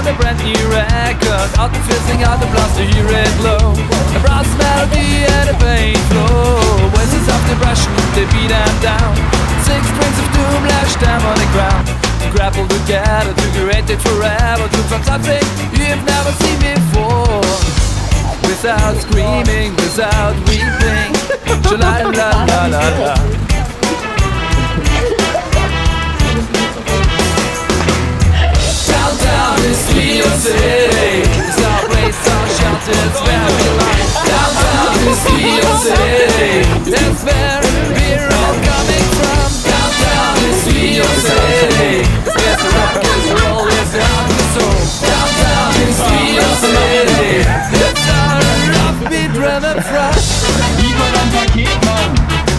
found a brand new record. Out the fizzing, out the blast to hear it glow. A brass melody and a pain flow. Voices of depression, they beat them down. 6 strings of doom lashed them on the ground. Grapple together to create it forever. To find something you've never seen before. Without screaming, without weeping. Sha-la-la-la-la-la. Downtown is New York City. It's our place, our shelter, it's where we lie. Downtown is New York City. That's where we're all coming from. Downtown is New York City. Yes, the rock and roll is the heart and soul. Downtown is New York City. It's our offbeat drum and fresh. Igor ein Paket, Mann!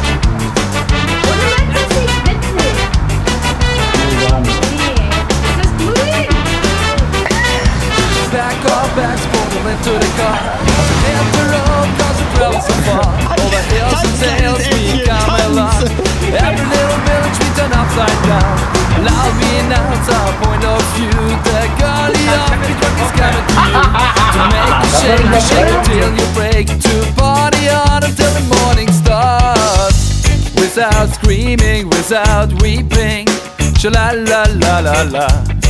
Back off, back, portal into the car. Hit the road, cause the travel so far. Over hills and sails, we come along. Every little village we turn upside down. Loud we announce our point of view. The girly of it is coming to you. To make you shake until you break. To party on until the morning starts. Without screaming, without weeping. Sha-la-la-la-la-la.